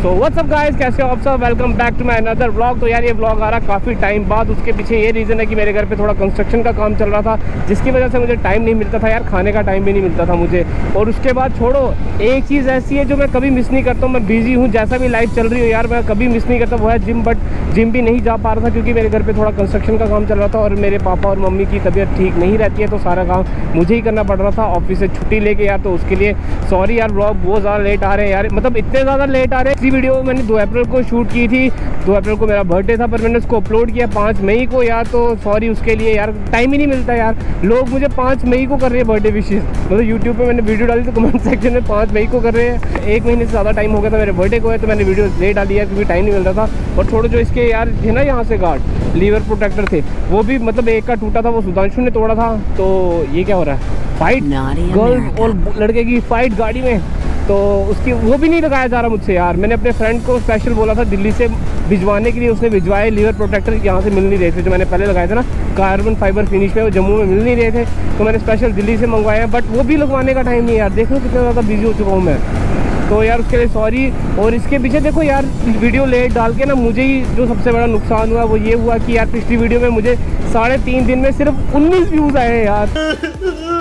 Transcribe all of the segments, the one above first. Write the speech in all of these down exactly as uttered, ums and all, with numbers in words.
So what's up guys, कैसे हो आप सब। Welcome back to my another vlog. तो यार ये व्लॉग आ रहा काफ़ी टाइम बाद। उसके पीछे ये रीज़न है कि मेरे घर पे थोड़ा कंस्ट्रक्शन का काम चल रहा था, जिसकी वजह से मुझे टाइम नहीं मिलता था यार, खाने का टाइम भी नहीं मिलता था मुझे। और उसके बाद छोड़ो, एक चीज़ ऐसी है जो मैं कभी मिस नहीं करता हूँ, मैं बिज़ी हूँ, जैसा भी लाइफ चल रही हो यार मैं कभी मिस नहीं करता, वो है जिम। बट जिम भी नहीं जा पा रहा था क्योंकि मेरे घर पर थोड़ा कंस्ट्रक्शन का काम चल रहा था और मेरे पापा और मम्मी की तबीयत ठीक नहीं रहती है, तो सारा काम मुझे ही करना पड़ रहा था ऑफिस से छुट्टी लेके यार। तो उसके लिए सॉरी यार, व्लॉग बहुत ज़्यादा लेट आ रहे हैं यार, मतलब इतने ज़्यादा लेट आ रहे हैं। इसी वीडियो मैंने दो अप्रैल को शूट की थी, दो अप्रैल को मेरा बर्थडे था, पर मैंने उसको अपलोड किया पाँच मई को यार। तो सॉरी उसके लिए यार, टाइम ही नहीं मिलता यार। लोग मुझे पाँच मई को कर रहे हैं बर्थडे विशेष, मतलब यूट्यूब पे मैंने वीडियो डाली तो कमेंट सेक्शन में पाँच मई को कर रहे हैं। एक महीने से ज़्यादा टाइम हो गया था मेरे बर्थडे को है, तो मैंने वीडियो लेट डाली है क्योंकि टाइम नहीं मिल रहा था। और थोड़े जो इसके यार थे ना यहाँ से गार्ड लीवर प्रोटेक्टर थे, वो भी मतलब एक का टूटा था, वो सुधांशु ने तोड़ा था। तो ये क्या हो रहा है, फाइट गर्ल और लड़के की फाइट गाड़ी में, तो उसकी वो भी नहीं लगाया जा रहा मुझसे यार। मैंने अपने फ्रेंड को स्पेशल बोला था दिल्ली से भिजवाने के लिए, उसने भिजवाए। लीवर प्रोटेक्टर यहाँ से मिल नहीं रहे थे, जो मैंने पहले लगाए थे ना कार्बन फाइबर फिनिश में, वो जम्मू में मिल नहीं रहे थे, तो मैंने स्पेशल दिल्ली से मंगवाए हैं। बट वो भी लगवाने का टाइम नहीं यार, देखो कितना ज़्यादा बिजी हो चुका हूँ मैं, तो यार उसके लिए सॉरी। और इसके पीछे देखो यार, वीडियो लेट डाल के ना मुझे ही जो सबसे बड़ा नुकसान हुआ वो ये हुआ कि यार पिछली वीडियो में मुझे साढ़े तीन दिन में सिर्फ उन्नीस व्यूज़ आए हैं यार।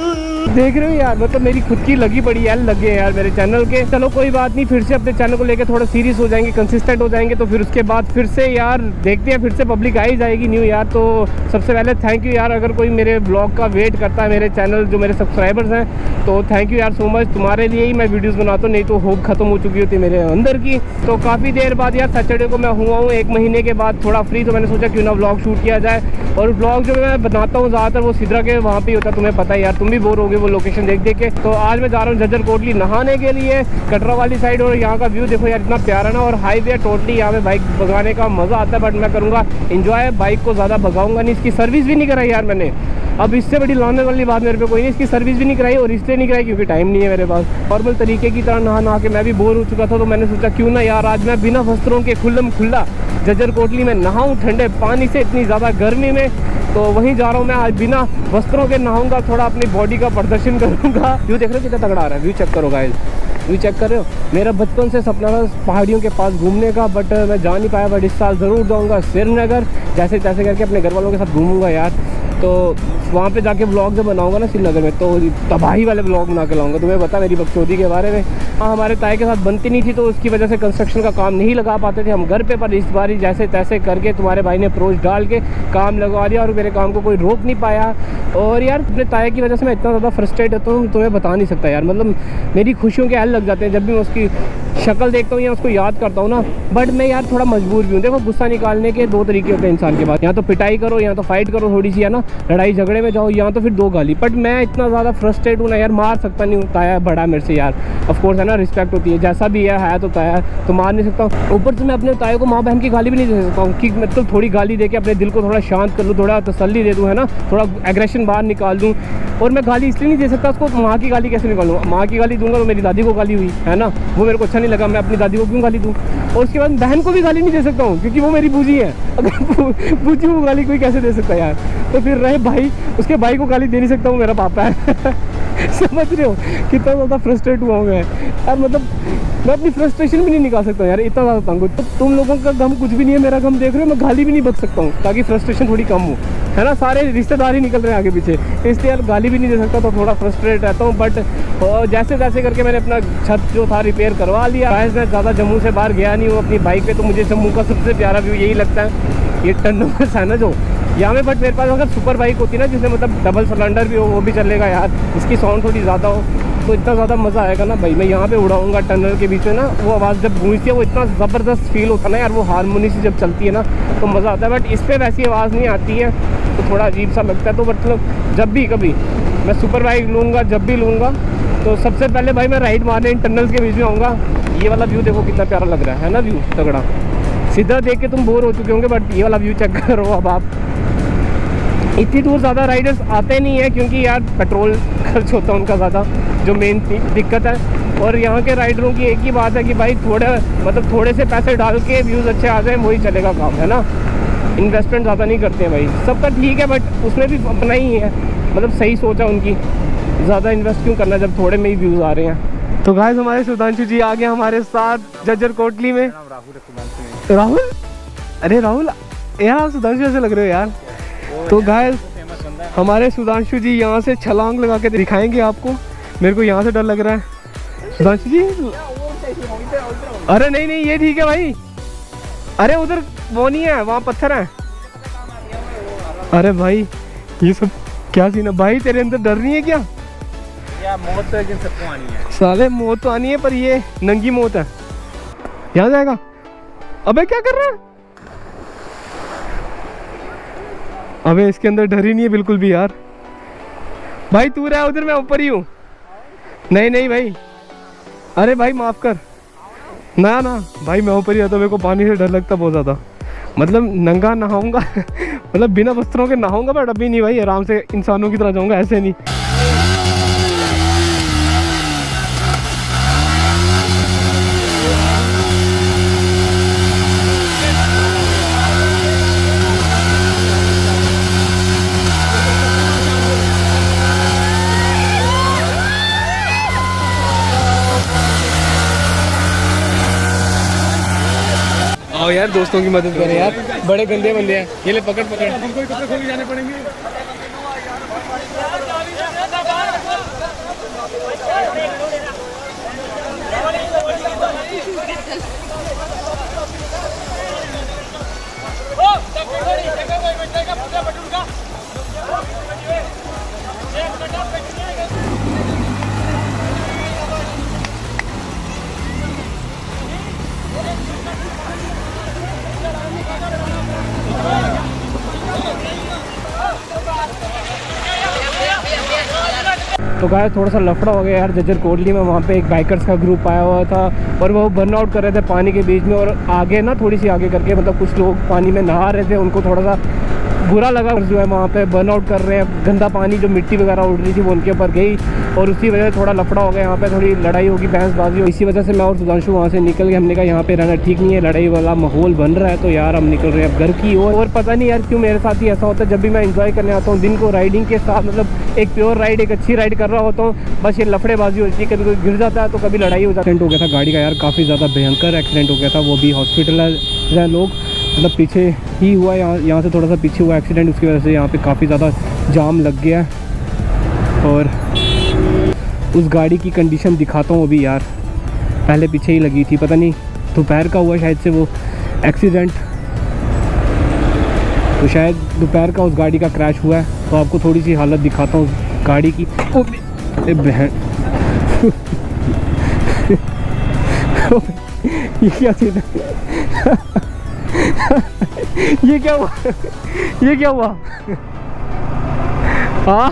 देख रहे हो यार, मतलब मेरी खुद की लगी पड़ी यार, लगे यार मेरे चैनल के। चलो कोई बात नहीं, फिर से अपने चैनल को लेके थोड़ा सीरियस हो जाएंगे, कंसिस्टेंट हो जाएंगे, तो फिर उसके बाद फिर से यार देखते हैं, फिर से पब्लिक आ ही जाएगी न्यू यार। तो सबसे पहले थैंक यू यार, अगर कोई मेरे ब्लॉग का वेट करता है, मेरे चैनल जो मेरे सब्सक्राइबर्स हैं, तो थैंक यू यार सो मच। तुम्हारे लिए ही मैं वीडियोज़ बनाता हूँ, नहीं तो होप खत्म हो चुकी होती मेरे अंदर की। तो काफ़ी देर बाद यार सैटरडे को मैं हुआ हूँ एक महीने के बाद थोड़ा फ्री, तो मैंने सोचा क्यों ना व्लॉग शूट किया जाए। और ब्लॉग जो मैं बनाता हूँ ज़्यादातर वो सिद्रा के वहाँ पे होता है, तुम्हें पता है यार, तुम भी बोर होगे वो लोकेशन देख देख के। तो आज मैं जा रहा हूँ झज्जर कोटली नहाने के लिए, कटरा वाली साइड। और यहाँ का व्यू देखो यार इतना प्यारा ना, और हाईवे टोटली यहाँ पे बाइक भगाने का मज़ा आता है। बट मैं करूँगा इंजॉय, बाइक को ज़्यादा भगाऊंगा नहीं। इसकी सर्विस भी नहीं कराई यार मैंने, अब इससे बड़ी लाने वाली बात मेरे पे कोई नहीं। इसकी सर्विस भी नहीं कराई और इसलिए नहीं कराई क्योंकि टाइम नहीं है मेरे पास। नॉर्मल तरीके की तरह नहा नहा के मैं भी बोर हो चुका था, तो मैंने सोचा क्यों ना यार आज मैं बिना वस्त्रों के खुल्लम खुल्ला झज्जर कोटली में नहाऊं, ठंडे पानी से, इतनी ज़्यादा गर्मी में। तो वहीं जा रहा हूँ मैं आज, बिना वस्त्रों के नहाऊंगा, थोड़ा अपनी बॉडी का प्रदर्शन करूँगा। व्यू देख रहे हो कितना तगड़ा आ रहा है, व्यू चेक करो गाइस, व्यू चेक कर रहे हो। मेरा बचपन से सपना था पहाड़ियों के पास घूमने का, बट मैं जा नहीं पाया। बट इस साल ज़रूर जाऊँगा श्रीनगर, जैसे तैसे करके अपने घर वालों के साथ घूमूंगा यार। तो वहाँ पे जाके ब्लॉग जब बनाऊंगा ना श्रीनगर में, तो तबाही वाले ब्लॉग बना के लाऊंगा। तुम्हें पता मेरी बकचोदी के बारे में। हाँ, हमारे ताए के साथ बनती नहीं थी, तो उसकी वजह से कंस्ट्रक्शन का काम नहीं लगा पाते थे हम घर पे। पर इस बार ही जैसे तैसे करके तुम्हारे भाई ने अप्रोच डाल के काम लगवा दिया, और मेरे काम को कोई रोक नहीं पाया। और यार अपने ताए की वजह से मैं इतना ज़्यादा फ्रस्ट्रेट होता हूँ, तुम्हें बता नहीं सकता यार। मतलब मेरी खुशियों के हल लग जाते हैं जब भी मैं उसकी शक्ल देखता हूँ या उसको याद करता हूँ ना। बट मैं यार थोड़ा मजबूर भी हूँ। देखो गुस्सा निकालने के दो तरीके होते हैं इंसान के पास, या तो पिटाई करो, या तो फाइट करो थोड़ी सी, है ना, लड़ाई झगड़े में जाओ, या तो फिर दो गाली। बट मैं इतना ज़्यादा फ्रस्ट्रेट हूँ ना यार, मार सकता नहीं हूँ। ताया बड़ा मेरे से यार, ऑफ कोर्स है ना, रिस्पेक्ट होती है, जैसा भी है है तो ताया, तो मार नहीं सकता हूँ। ऊपर से मैं अपने ताए को माँ बहन की गाली भी नहीं दे सकता हूँ कि मतलब थोड़ी गाली दे के अपने दिल को थोड़ा शांत कर लूँ, थोड़ा तसल्ली दे दूँ, है ना, थोड़ा एग्रेशन बाहर निकाल दूँ। और मैं गाली इसलिए नहीं दे सकता उसको, माँ की गाली कैसे निकालूँ? माँ की गाली दूंगा तो मेरी दादी को गाली हुई, है ना, वो मेरे को अच्छा नहीं लगा, मैं अपनी दादी को क्यों गाली दूँ? और उसके बाद बहन को भी गाली नहीं दे सकता हूँ क्योंकि वो मेरी बूजी है। अगर बूजी को गाली कोई कैसे दे सकता है यार? तो फिर रहे भाई, उसके भाई को गाली दे नहीं सकता हूँ, मेरा पापा है। समझ रहे हो कितना ज़्यादा फ्रस्ट्रेट हुआ हूँ मैं यार, मतलब मैं अपनी फ्रस्ट्रेशन भी नहीं निकाल सकता यार, इतना ज़्यादा तंग हूँ। तो तुम लोगों का गम कुछ भी नहीं है, मेरा गम देख रहे हो, मैं गाली भी नहीं बक सकता हूँ ताकि फ्रस्ट्रेशन थोड़ी कम हो, है ना। सारे रिश्तेदार ही निकल रहे हैं आगे पीछे, इसलिए यार गाली भी नहीं दे सकता, तो थोड़ा फ्रस्ट्रेट रहता हूँ। बट जैसे तैसे करके मैंने अपना छत जो था रिपेयर करवा लिया। मैं ज़्यादा जम्मू से बाहर गया नहीं हूँ अपनी बाइक पे, तो मुझे जम्मू का सबसे प्यारा व्यू यही लगता है, ये टन्नों में है ना जो यहाँ में। बट मेरे पास अगर सुपर बाइक होती ना, जिसमें मतलब डबल सिलेंडर भी हो, वो भी चलेगा यार, इसकी साउंड थोड़ी ज़्यादा हो, तो इतना ज़्यादा मज़ा आएगा ना भाई। मैं यहाँ पे उड़ाऊँगा टनल के बीच में ना, वो आवाज़ जब गूंजती है वो इतना ज़बरदस्त फील होता है ना यार, वो हारमोनी से जब चलती है ना तो मज़ा आता है। बट इस पर वैसी आवाज़ नहीं आती है, तो थोड़ा अजीब सा लगता है। तो मतलब जब भी कभी मैं सुपर बाइक लूँगा, जब भी लूँगा, तो सबसे पहले भाई मैं राइड मारने इन टनल्स के बीच में आऊँगा। ये वाला व्यू देखो कितना प्यारा लग रहा है ना, व्यू तगड़ा। सीधा देख के तुम बोर हो चुके होंगे, बट ये वाला व्यू चेक करो अब आप। इतनी दूर ज़्यादा राइडर्स आते नहीं हैं क्योंकि यार पेट्रोल खर्च होता है उनका ज़्यादा, जो मेन दिक्कत है। और यहाँ के राइडरों की एक ही बात है कि भाई थोड़े मतलब थोड़े से पैसे डाल के व्यूज़ अच्छे आ जाए, वही चलेगा काम, है ना। इन्वेस्टमेंट ज़्यादा नहीं करते हैं भाई, सबका ठीक है, बट उसमें भी अपना ही है, मतलब सही सोचा उनकी, ज़्यादा इन्वेस्ट क्यों करना जब थोड़े में ही व्यूज़ आ रहे हैं। तो गाइस हमारे सुधांशु जी आ गए हमारे साथ जज्जर कोटली में। राहुल राहुल अरे राहुल यार आप सुधांशु जैसे लग रहे हो यार। तो गाइस हमारे सुधांशु जी यहाँ से छलांग लगा के दिखाएंगे आपको। मेरे को यहाँ से डर लग रहा है सुधांशु जी। अरे नहीं नहीं ये ठीक है भाई। अरे उधर वो नहीं है, वहाँ पत्थर है। अरे भाई ये सब क्या सीन है भाई, तेरे अंदर डर नहीं है क्या? या मौत तो एक दिन सबको आनी है साले, मौत तो आनी है पर ये नंगी मौत है। यहाँ जाएगा। अबे क्या कर रहा है? अबे इसके अंदर डर ही नहीं है बिल्कुल भी यार। भाई तू रहा उधर, मैं ऊपर ही हूँ। नहीं नहीं भाई, अरे भाई माफ कर ना ना भाई, मैं ऊपर ही आता। मेरे को पानी से डर लगता बहुत ज़्यादा। मतलब नंगा नहाऊंगा मतलब बिना वस्त्रों के नहाऊंगा, बट अभी नहीं भाई, आराम से इंसानों की तरह जाऊंगा, ऐसे नहीं। आओ यार दोस्तों की मदद करें यार, बड़े गंदे बंदे हैं ये। ले पकड़ पकड़, हमको ही कपड़े खोल के जाने पड़ेंगे। तो गाइस थोड़ा सा लफड़ा हो गया यार जज्जर कोटली में। वहाँ पे एक बाइकर्स का ग्रुप आया हुआ था और वो बर्नआउट कर रहे थे पानी के बीच में। और आगे ना थोड़ी सी आगे करके मतलब कुछ लोग पानी में नहा रहे थे, उनको थोड़ा सा बुरा लगा। जो है वहाँ पे बर्नआउट कर रहे हैं, गंदा पानी जो मिट्टी वगैरह उड़ रही थी वो उनके ऊपर गई और उसी वजह से थोड़ा लफड़ा हो गया। यहाँ पे थोड़ी लड़ाई होगी, बहसबाजी हो। इसी वजह से मैं और सुधांशु वहाँ से निकल गए। हमने कहा यहाँ पे रहना ठीक नहीं है, लड़ाई वाला माहौल बन रहा है, तो यार हम निकल रहे हैं अब घर की ओर। और पता नहीं यार क्यों मेरे साथ ही ऐसा होता है, जब भी मैं इंजॉय करने आता हूँ दिन को राइडिंग के साथ, मतलब एक प्योर राइड, एक अच्छी राइड कर रहा होता हूँ, बस ये लफड़ेबाजी होती है। कभी कोई गिर जाता है तो कभी लड़ाई हो जाती है। एक्सीडेंट हो गया था गाड़ी का यार, काफ़ी ज़्यादा भयंकर एक्सीडेंट हो गया था। वो भी हॉस्पिटलाइज्ड है लोग, मतलब पीछे ही हुआ, यहाँ यहाँ से थोड़ा सा पीछे हुआ एक्सीडेंट। उसकी वजह से यहाँ पे काफ़ी ज़्यादा जाम लग गया। और उस गाड़ी की कंडीशन दिखाता हूँ अभी यार, पहले पीछे ही लगी थी, पता नहीं दोपहर का हुआ शायद से वो एक्सीडेंट, तो शायद दोपहर का उस गाड़ी का क्रैश हुआ है। तो आपको थोड़ी सी हालत दिखाता हूँ गाड़ी की। ओ बहन ये क्या चीज़ है ये क्या हुआ ये क्या हुआ हाँ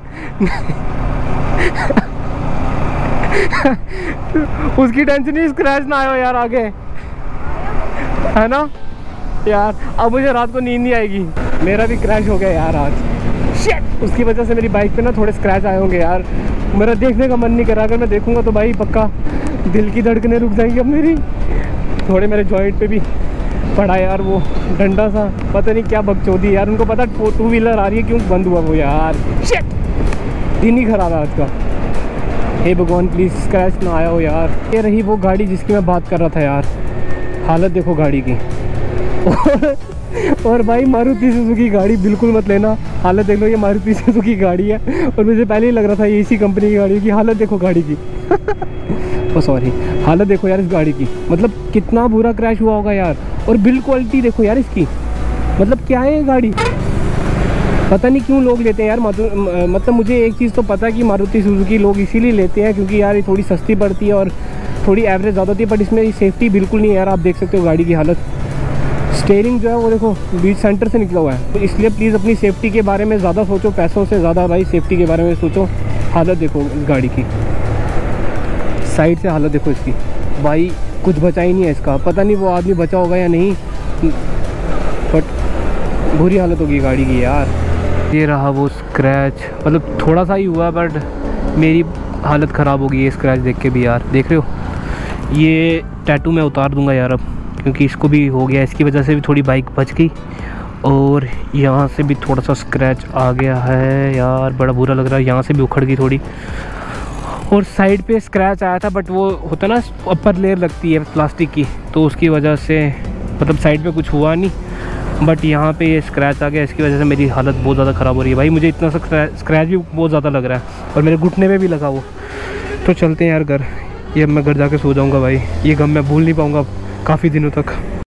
उसकी टेंशन ही स्क्रैच ना आयो यार आगे, है ना यार। अब मुझे रात को नींद नहीं आएगी। मेरा भी क्रैश हो गया यार आज, शिट। उसकी वजह से मेरी बाइक पे ना थोड़े स्क्रैच आए होंगे यार। मेरा देखने का मन नहीं करा, अगर मैं देखूंगा तो भाई पक्का दिल की धड़कनें रुक जाएंगी अब मेरी। थोड़े मेरे जॉइंट पे भी पड़ा यार वो डंडा सा, पता नहीं क्या बकचोदी यार। उनको पता टू व्हीलर आ रही है, क्यों बंद हुआ वो यार, शिट। दिन ही खराब है आज का। हे भगवान प्लीज़ स्क्रैच ना आया हो यार। ये रही वो गाड़ी जिसकी मैं बात कर रहा था यार, हालत देखो गाड़ी की। और भाई मारुति सुजुकी गाड़ी बिल्कुल मत लेना, हालत देख लो। ये मारुति सुजुकी गाड़ी है और मुझे पहले ही लग रहा था ये इसी कंपनी की गाड़ी की। हालत देखो गाड़ी की ओ सॉरी, हालत देखो यार इस गाड़ी की, मतलब कितना बुरा क्रैश हुआ होगा यार। और बिल्ड क्वालिटी देखो यार इसकी, मतलब क्या है ये गाड़ी, पता नहीं क्यों लोग लेते हैं यार। मतलब मुझे एक चीज़ तो पता है कि मारुति सुजुकी लोग इसीलिए लेते हैं क्योंकि यार ये थोड़ी सस्ती पड़ती है और थोड़ी एवरेज ज़्यादा होती है, बट इसमें सेफ्टी बिल्कुल नहीं है यार। आप देख सकते हो गाड़ी की हालत, स्टीयरिंग जो है वो देखो बीच सेंटर से निकला हुआ है। तो इसलिए प्लीज़ अपनी सेफ्टी के बारे में ज़्यादा सोचो, पैसों से ज़्यादा भाई सेफ्टी के बारे में सोचो। हालत देखो इस गाड़ी की, साइड से हालत देखो इसकी भाई, कुछ बचा ही नहीं है इसका। पता नहीं वो आदमी बचा होगा या नहीं, बट बुरी हालत होगी गाड़ी की यार। ये रहा वो स्क्रैच, मतलब थोड़ा सा ही हुआ बट मेरी हालत ख़राब होगी ये स्क्रैच देख के भी यार। देख रहे हो ये टैटू मैं उतार दूंगा यार अब, क्योंकि इसको भी हो गया, इसकी वजह से भी थोड़ी बाइक बच गई। और यहाँ से भी थोड़ा सा स्क्रैच आ गया है यार, बड़ा बुरा लग रहा है। यहाँ से भी उखड़ गई थोड़ी। और साइड पे स्क्रैच आया था, बट वो होता ना अपर लेयर लगती है प्लास्टिक की, तो उसकी वजह से मतलब साइड पे कुछ हुआ नहीं, बट यहाँ पे ये स्क्रैच आ गया। इसकी वजह से मेरी हालत बहुत ज़्यादा ख़राब हो रही है भाई। मुझे इतना सा स्क्रैच भी बहुत ज़्यादा लग रहा है और मेरे घुटने पे भी लगा वो। तो चलते हैं यार घर, ये अब मैं घर जाके सो जाऊँगा भाई। ये गम मैं भूल नहीं पाऊँगा काफ़ी दिनों तक।